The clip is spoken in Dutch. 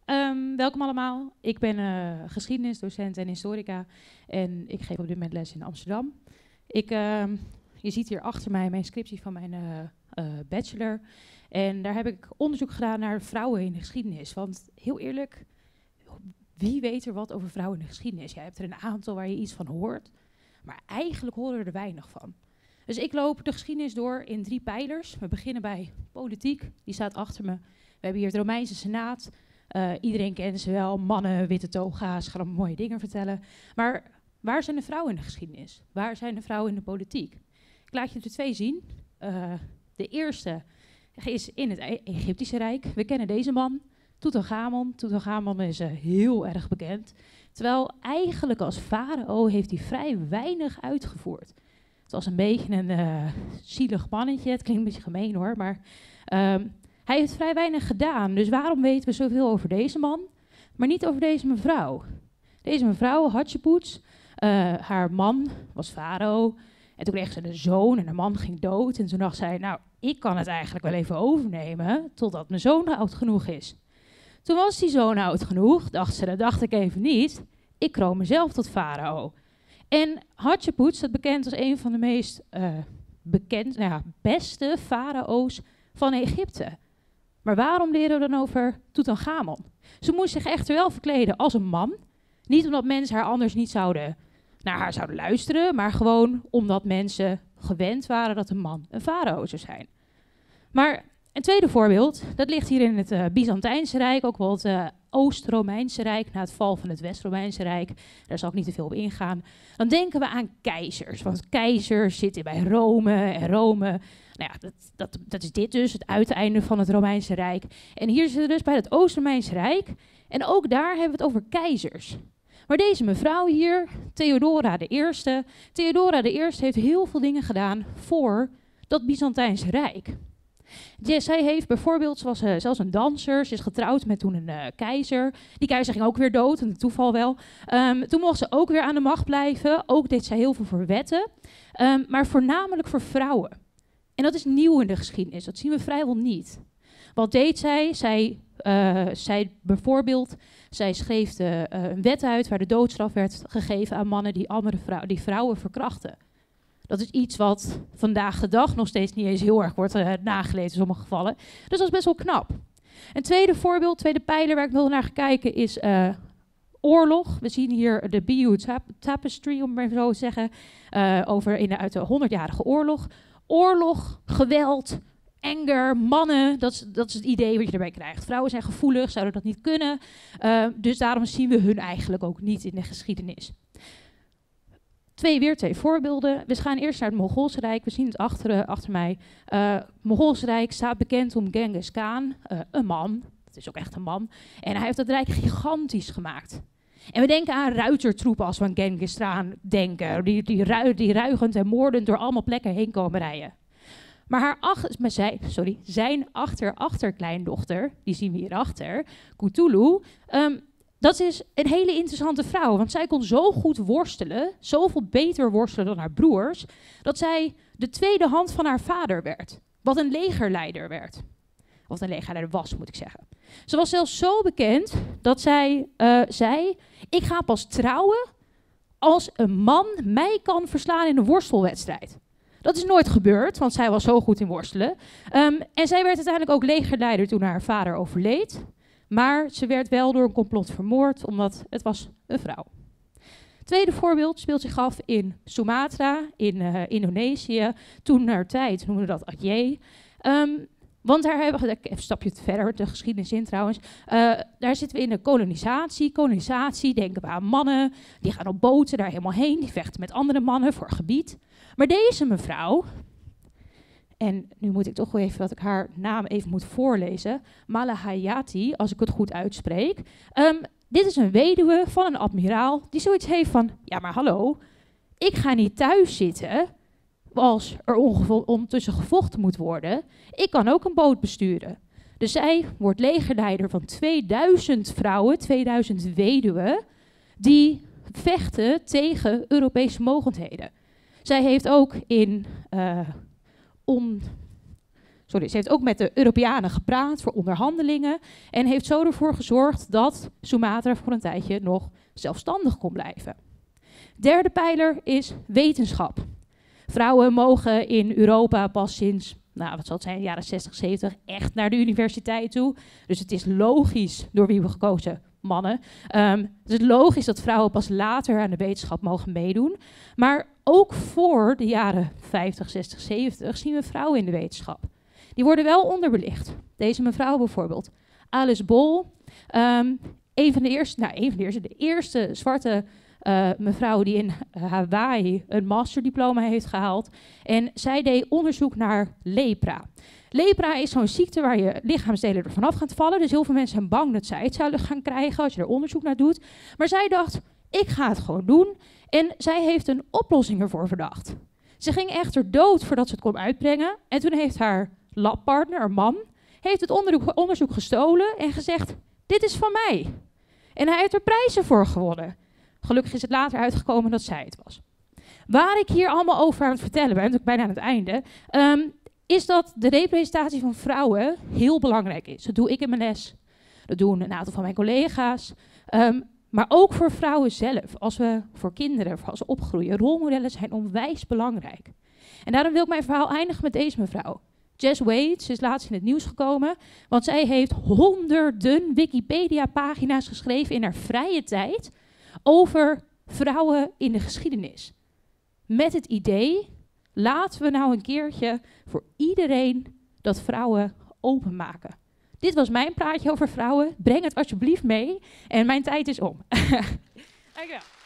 Welkom allemaal. Ik ben geschiedenisdocent en historica en ik geef op dit moment les in Amsterdam. Je ziet hier achter mij mijn scriptie van mijn bachelor. En daar heb ik onderzoek gedaan naar vrouwen in de geschiedenis. Want heel eerlijk, wie weet er wat over vrouwen in de geschiedenis? Jij hebt er een aantal waar je iets van hoort, maar eigenlijk horen we er weinig van. Dus ik loop de geschiedenis door in 3 pijlers. We beginnen bij politiek, die staat achter me. We hebben hier het Romeinse Senaat. Iedereen kent ze wel, mannen, witte toga's, gaan mooie dingen vertellen. Maar waar zijn de vrouwen in de geschiedenis? Waar zijn de vrouwen in de politiek? Ik laat je er 2 zien. De eerste is in het Egyptische Rijk. We kennen deze man, Tutankhamon. Tutankhamon is heel erg bekend. Terwijl eigenlijk als farao heeft hij vrij weinig uitgevoerd. Het was een beetje een zielig mannetje. Het klinkt een beetje gemeen hoor, maar hij heeft vrij weinig gedaan. Dus waarom weten we zoveel over deze man, maar niet over deze mevrouw? Deze mevrouw, Hatshepsut, haar man was farao. En toen kreeg ze een zoon en haar man ging dood. En toen dacht zij, nou, ik kan het eigenlijk wel even overnemen totdat mijn zoon oud genoeg is. Toen was die zoon oud genoeg, dacht ze, dat dacht ik even niet. Ik kroon mezelf tot farao. En Hatshepsut staat bekend als een van de meest beste farao's van Egypte. Maar waarom leren we dan over Tutankhamon? Ze moest zich echter wel verkleden als een man. Niet omdat mensen haar anders niet naar haar zouden luisteren, maar gewoon omdat mensen gewend waren dat een man een farao zou zijn. Maar een tweede voorbeeld, dat ligt hier in het Byzantijnse Rijk, ook wel het Oost-Romeinse Rijk, na het val van het West-Romeinse Rijk. Daar zal ik niet te veel op ingaan. Dan denken we aan keizers, want keizers zitten bij Rome en Rome. Nou ja, dat is dit dus, het uiteinde van het Romeinse Rijk. En hier zitten we dus bij het Oost-Romeinse Rijk. En ook daar hebben we het over keizers. Maar deze mevrouw hier, Theodora I. Theodora I heeft heel veel dingen gedaan voor dat Byzantijnse Rijk. Zij heeft bijvoorbeeld, ze was zelfs een danser, ze is getrouwd met toen een keizer. Die keizer ging ook weer dood, een toeval wel. Toen mocht ze ook weer aan de macht blijven. Ook deed zij heel veel voor wetten, maar voornamelijk voor vrouwen. En dat is nieuw in de geschiedenis, dat zien we vrijwel niet. Wat deed zij? Zij schreef een wet uit waar de doodstraf werd gegeven aan mannen die vrouwen verkrachten. Dat is iets wat vandaag de dag nog steeds niet eens heel erg wordt nageleefd in sommige gevallen. Dus dat is best wel knap. Een tweede voorbeeld, tweede pijler waar ik wil naar ga kijken is oorlog. We zien hier de Bayeux Tapestry, om het maar zo te zeggen, uit de 100-jarige oorlog. Oorlog, geweld, anger, mannen, dat is het idee wat je erbij krijgt. Vrouwen zijn gevoelig, zouden dat niet kunnen. Dus daarom zien we hun eigenlijk ook niet in de geschiedenis. Weer twee voorbeelden. We gaan eerst naar het Mongoolse Rijk. We zien het achter mij. Het Mongoolse Rijk staat bekend om Genghis Khan, een man. Dat is ook echt een man. En hij heeft dat rijk gigantisch gemaakt. En we denken aan ruitertroepen als we aan Genghis Khan denken. Die ruigend en moordend door allemaal plekken heen komen rijden. Maar zijn achterkleindochter, die zien we hierachter, Cthulhu, dat is een hele interessante vrouw. Want zij kon zo goed worstelen, zoveel beter worstelen dan haar broers, dat zij de tweede hand van haar vader werd. Wat een legerleider werd. Of een legerleider was, moet ik zeggen. Ze was zelfs zo bekend dat zij zei, ik ga pas trouwen als een man mij kan verslaan in een worstelwedstrijd. Dat is nooit gebeurd, want zij was zo goed in worstelen. En zij werd uiteindelijk ook legerleider toen haar vader overleed. Maar ze werd wel door een complot vermoord, omdat het was een vrouw. Tweede voorbeeld speelt zich af in Sumatra, in Indonesië. Toentertijd noemen we dat Aceh. Want daar hebben we, even een stapje verder, de geschiedenis in trouwens. Daar zitten we in de kolonisatie. Kolonisatie, denken we aan mannen, die gaan op boten daar helemaal heen. Die vechten met andere mannen voor gebied. Maar deze mevrouw, en nu moet ik toch wel even dat ik haar naam even moet voorlezen. Malahayati, als ik het goed uitspreek. Dit is een weduwe van een admiraal die zoiets heeft van, ja maar hallo, ik ga niet thuis zitten als er ondertussen gevochten moet worden. Ik kan ook een boot besturen. Dus zij wordt legerleider van 2000 vrouwen, 2000 weduwen, die vechten tegen Europese mogendheden. Zij heeft ook in Ze heeft ook met de Europeanen gepraat voor onderhandelingen en heeft zo ervoor gezorgd dat Sumatra voor een tijdje nog zelfstandig kon blijven. Derde pijler is wetenschap. Vrouwen mogen in Europa pas sinds, wat zal het zijn, jaren 60, 70, echt naar de universiteit toe. Dus het is logisch, door wie we gekozen? Mannen. Het is logisch dat vrouwen pas later aan de wetenschap mogen meedoen. Maar ook voor de jaren 50, 60, 70 zien we vrouwen in de wetenschap. Die worden wel onderbelicht. Deze mevrouw bijvoorbeeld. Alice Bol, de eerste zwarte mevrouw die in Hawaii een masterdiploma heeft gehaald. En zij deed onderzoek naar lepra. Lepra is zo'n ziekte waar je lichaamsdelen er vanaf gaan vallen. Dus heel veel mensen zijn bang dat zij het zouden gaan krijgen als je er onderzoek naar doet. Maar zij dacht, ik ga het gewoon doen. En zij heeft een oplossing ervoor verdacht. Ze ging echter dood voordat ze het kon uitbrengen. En toen heeft haar labpartner, haar man, heeft het onderzoek gestolen en gezegd, dit is van mij. En hij heeft er prijzen voor gewonnen. Gelukkig is het later uitgekomen dat zij het was. Waar ik hier allemaal over aan het vertellen ben, natuurlijk bijna aan het einde, is dat de representatie van vrouwen heel belangrijk is. Dat doe ik in mijn les, dat doen een aantal van mijn collega's. Maar ook voor vrouwen zelf, voor kinderen, als ze opgroeien. Rolmodellen zijn onwijs belangrijk. En daarom wil ik mijn verhaal eindigen met deze mevrouw. Jess Wade, ze is laatst in het nieuws gekomen, want zij heeft honderden Wikipedia-pagina's geschreven in haar vrije tijd over vrouwen in de geschiedenis. Met het idee, laten we nou een keertje voor iedereen dat vrouwen openmaken. Dit was mijn praatje over vrouwen. Breng het alsjeblieft mee. En mijn tijd is om. Dankjewel.